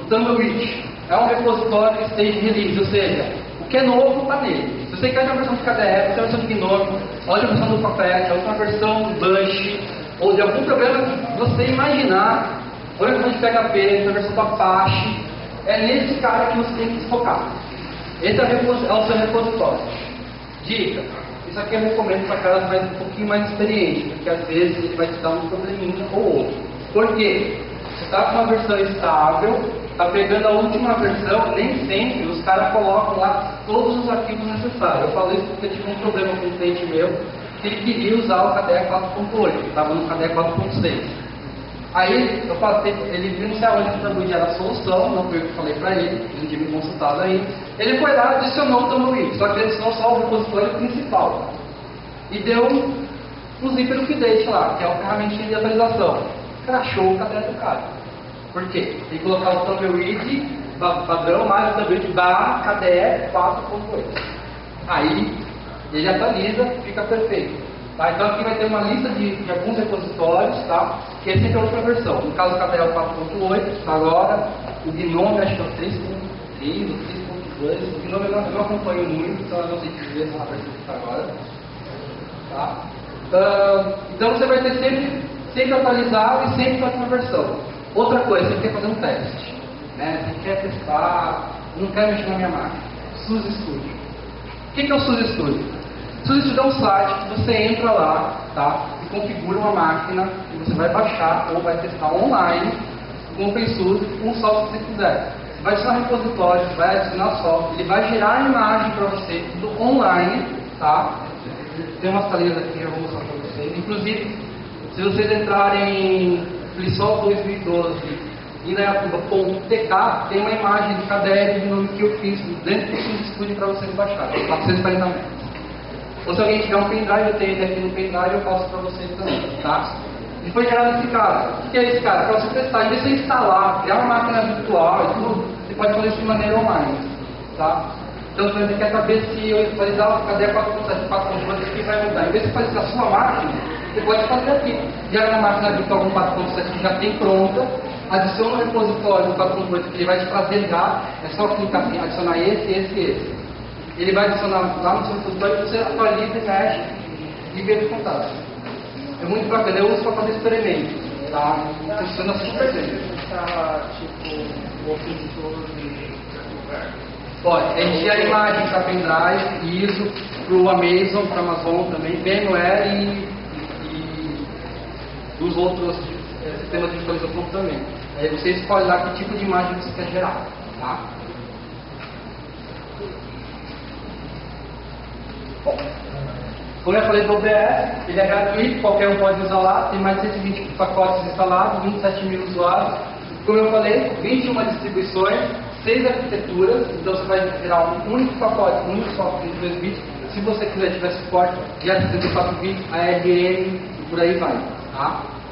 Tumbleweed é um repositório stage release, ou seja, o que é novo está nele. Se você quer uma versão de KDE, uma versão de GNOME, a outra versão do Puppet, a outra versão do Bush, ou de algum programa que você imaginar, ou a versão de PHP, a versão do Apache, é nesse cara que você tem que se focar. Esse é o seu repositório. Dica: isso aqui eu recomendo para caras um pouquinho mais experientes, porque às vezes ele vai te dar um probleminha ou outro. Por quê? Você está com uma versão estável, está pegando a última versão, nem sempre os caras colocam lá todos os arquivos necessários. Eu falo isso porque eu tive um problema com um cliente meu, que ele queria usar o KDE 4.8, estava no KDE 4.6. Aí eu passei, ele viu não sei aonde que o Tumbleweed era a solução, não foi eu que falei para ele, ele tinha me consultado aí. Ele foi lá e adicionou o Tumbleweed, só que ele adicionou só o repositório principal. E deu um zíper update lá, que é uma ferramentinha de atualização. Crashou o KDE do cara. Por quê? Tem que colocar o Tumbleweed padrão mais o Tumbleweed barra KDE 4.8. Aí ele atualiza, fica perfeito. Tá? Então aqui vai ter uma lista de alguns repositórios, tá? Que é sempre a última versão. No caso do KDE é o 4.8, agora o GNOME acho que é o 3.3 ou 3.2. O GNOME eu não acompanho muito, então eu não sei dizer essa versão que está agora. Tá? Então você vai ter sempre atualizado e sempre a última versão. Outra coisa, você quer fazer um teste, né? Você quer testar, não quer mexer na minha máquina. SUSE Studio. O que é o SUSE Studio? SUSE Studio é um site que você entra lá, tá? E configura uma máquina que você vai baixar ou vai testar online com OpenSUSE, com o software que você quiser. Você vai adicionar repositórios, vai adicionar software, ele vai gerar a imagem para você do online, tá? Tem umas talinhas aqui que eu vou mostrar para vocês. Inclusive, se vocês entrarem em Flisol 2012 e na Yatuba.tk, tem uma imagem de KDE de nome que eu fiz dentro do SUSE Studio para vocês baixarem, 440 metros. Ou se alguém tiver um pendrive, eu tenho ele aqui no pendrive, eu passo para vocês também, tá? E foi gerado esse cara. O que é esse cara? Para você testar, em vez de você instalar, criar uma máquina virtual e tudo, você pode fazer isso de maneira online, tá? Então, se você quer saber se eu atualizar o KDE 4.7, 4.8, o que vai mudar? Em vez de fazer isso na sua máquina, você pode fazer aqui. Gera uma máquina virtual com 4.7 que já tem pronta, adiciona um repositório do 4.8 que ele vai te trazer já, é só clicar aqui, adicionar esse. Ele vai adicionar lá no seu repositório, você atualiza e mexe e vê os contatos. É muito bacana, eu uso para fazer experimentos, tá? Funciona super bem. Tipo, o OpenSUSE Pode, a gente gera imagem para pendrive, ISO, para o Amazon, para a Amazon também, VMware e os outros sistemas de visualização também. Aí você escolhe lá que tipo de imagem você quer gerar, tá? Bom, como eu falei do OBS, ele é gratuito, qualquer um pode usar lá, tem mais de 120 pacotes instalados, 27 mil usuários. Como eu falei, 21 distribuições, 6 arquiteturas, então você vai gerar um único pacote, um único software de 2 bits. Se você quiser tiver suporte de 64 bits, ARM e por aí vai, tá?